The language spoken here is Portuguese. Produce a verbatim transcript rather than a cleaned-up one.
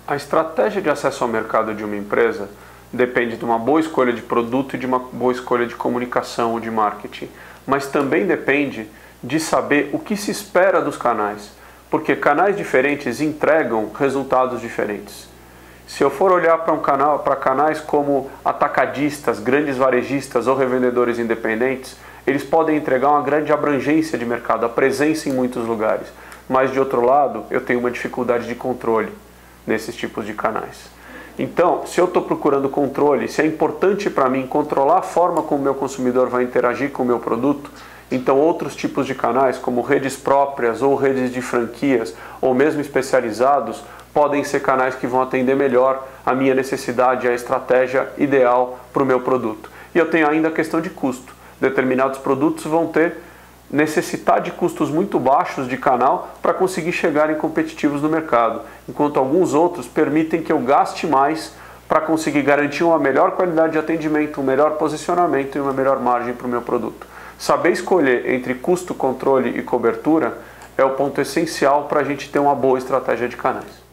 A estratégia de acesso ao mercado de uma empresa depende de uma boa escolha de produto e de uma boa escolha de comunicação ou de marketing, mas também depende de saber o que se espera dos canais, porque canais diferentes entregam resultados diferentes. Se eu for olhar para um canal, para canais como atacadistas, grandes varejistas ou revendedores independentes, eles podem entregar uma grande abrangência de mercado, a presença em muitos lugares, mas de outro lado eu tenho uma dificuldade de controle nesses tipos de canais. Então, se eu estou procurando controle, se é importante para mim controlar a forma como o meu consumidor vai interagir com o meu produto, então outros tipos de canais, como redes próprias ou redes de franquias, ou mesmo especializados, podem ser canais que vão atender melhor a minha necessidade, a estratégia ideal para o meu produto. E eu tenho ainda a questão de custo. Determinados produtos vão ter necessitar de custos muito baixos de canal para conseguir chegarem competitivos no mercado, enquanto alguns outros permitem que eu gaste mais para conseguir garantir uma melhor qualidade de atendimento, um melhor posicionamento e uma melhor margem para o meu produto. Saber escolher entre custo, controle e cobertura é o ponto essencial para a gente ter uma boa estratégia de canais.